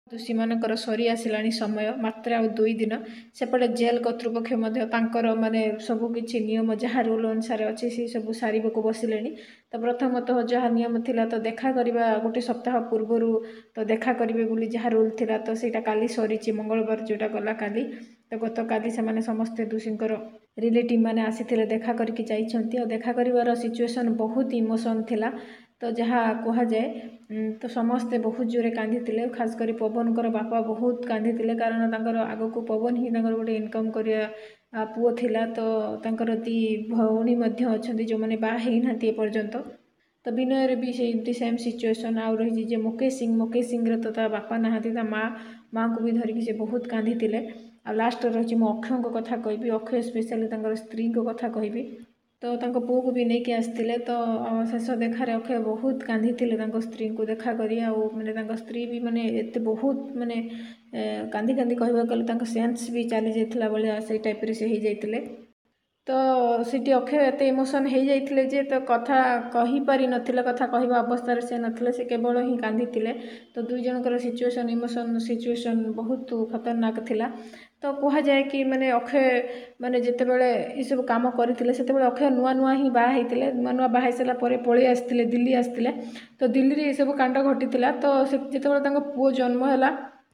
दोषी मानकर सरी आसिलानी समय मात्र आ 2 दिन सेपटे जेल कर्तृपक्ष माने सबकि नियम जहाँ रूल अनुसार अच्छे से सब सारिबको बसिले। तो प्रथमतः जहाँ नियम थिला तो देखा करवा गोटे सप्ताह पूर्वर तो देखा करेंगे बोली जहाँ रूल थिला तो सेटा काली सरी मंगलवार जोटा गला काली। तो गत काली से समस्ते दोषींकर रिलेटिव मैंने आसी देखा करके जाइछंती। देखा करिवार सिचुएशन बहुत इमोशन थिला। तो जहाँ कह जाए तो समस्ते बहुत जोरे कांदी खास कर पवन बापा बहुत कांदी कारण तांकर आग को पवन ही गोटे इनकम करिया पुओ थिला। तो तांकर दी भौणी अच्छा जो मैंने बाहई ना पर्यंत। तो विनय भी से सेम सिचुएसन आउ रही मुकेश सिंह तो ता बापा नहांती माँ को भी धरिकी से बहुत कांदी। आ लास्ट रही मो अक्षय कथा कहि अक्षय स्पेशली स्त्री कथा कहि। तो तांको पुओ को भी नहीं आसते। तो शेष देखार अक्षय बहुत कांदी स्त्री को देखा करी माने स्त्री भी माने एते बहुत माने कांदी कांदी कहवा गले सेन्स भी चली जाता भाया से टाइप से हो जाते। तो सीटी अक्षय एत इमोशन हो जाते जे तो कथा कही पारि नथिले कथा कहवा अवस्था से नथिले से केवल ही कांदी। तो दुई जनकर सिचुएशन इमोशन सिचुएशन बहुत खतरनाक थिला। तो कह जाए कि माने अक्षय माने जिते बड़े ये सब काम करते से अक्षय नुआ नुआ ही बाहर नुआ नुआ बाहर सारा पलि आसते दिल्ली आसते। तो दिल्ली में सब कांड घटी तो जिते पुओ जन्म है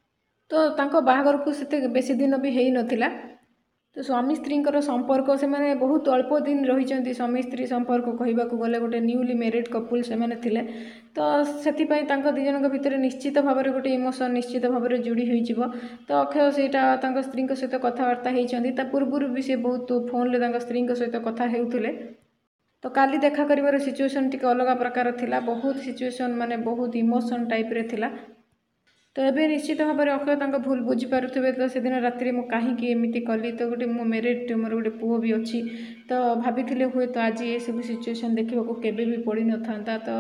तो बाहागर को से बेसी दिन भी हो नाला। तो स्वामी स्त्री संपर्क से मैंने बहुत अल्प दिन रही स्वामी स्त्री संपर्क कहवा गले गोटे न्यूली मैरिड कपुल से मैंने थिले। तो से दी जन भितर निश्चित भाव में गोटे इमोशन निश्चित भाव में जोड़ी हो। तो अक्षय से स्त्री सहित कथबार्ता होती पूर्व भी सी बहुत फोन में स्त्री सहित कथा होते। तो काली देखा कर सिचुएशन टी अलग प्रकार थिला बहुत सिचुएशन माने बहुत इमोशन टाइप रे थिला। तो ये निश्चित भाव में अक्षय भूल बुझीपारे। तो से दिन राति मुझे कहीं एमती कली तो गोटे मो मेरिड मोर गोटे पुओ भी अच्छी। तो भाभी हुए तो आज ये सब सिचुएशन देखा केवे भी पड़ न था। तो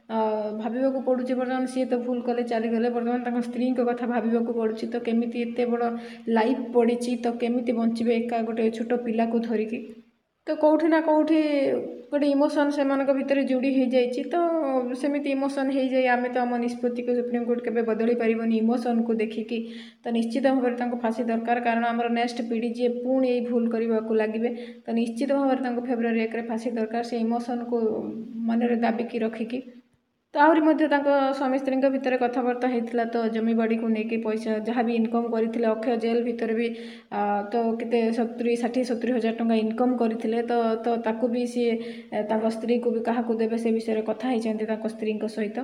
भाव पड़ू बर्तमान सी तो भूल कले चलीगले बर्तमान स्त्री कथा भाव पड़ू। तो केमी एत बड़ लाइफ पड़ी तो केमी बचे एका गोटे छोट पिला को धरिकी। तो कौटी ना कौटी गोटे इमोशन से भितर जोड़ी हो जाए। तो सेमती इमोशन हो जाए आम तो आम निष्पत्ति को सुप्रीमकोर्ट के बदली पारबनी इमोशन को देखिकी। तो निश्चित भाव में फांसी दरकार कारण आमर नेक्स्ट पीढ़ी जी पुणी यही भूल करने को लगे। तो निश्चित भाव में फेब्रुआरी 1 फांसी दरकार से इमोशन को मन में दाबिकी रखिकी। तो आहरी स्वामी स्त्री भितर कथबार्ता होता। तो जमी बाड़ी को लेकिन पैसा जहाँ भी इनकम करते अक्षय जेल भितर भी तो केते 60-70 हजार टंका इनकम करते। तो ताकू भी सी स्त्री को भी क्या देवे से विषय कथा होती स्त्री सहित।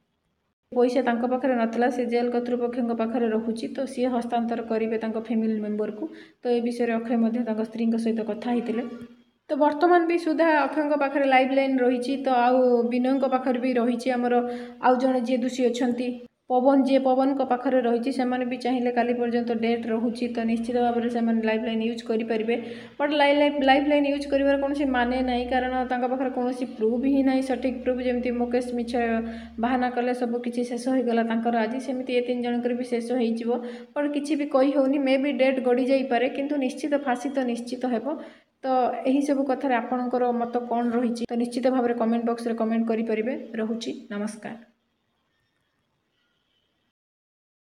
पैसा तांको पाखरे नथला से जेल कर्तृपक्ष पाखरे रहुची। तो सी हस्तांतर करेंगे फैमिली मेंबर को। तो ये विषय अक्षय स्त्री सहित कथा होते। तो वर्तमान भी सुधा अक्षय पाखे लाइफ लाइन रही। तो आउ विनय पाखर भी रही आमर आउ जड़े जी दोषी अच्छा पवन पाखरे रही से भी चाहिए काली पर्यंत डेट रोचे। तो निश्चित भाव में से लाइफ लाइन यूज करेंगे। बट लाइफ लाइन यूज कर कौन माने ना कारण पाखे कौन प्रूफ ही ना सठिक प्रूफ जमी मुकेश मिछ बाहाना कले सब किसी शेष होगा आज सेमती ये 3 जनकर भी शेष हो। बट किसी भी कही होनी मे भी डेट गड़ी जापे किंतु निश्चित फांसी तो निश्चित हेबो। तो यही सब कथार आपणकर मत कौन रही। तो निश्चित भाव में कमेंट बॉक्स रे कमेंट करें। रहुची नमस्कार।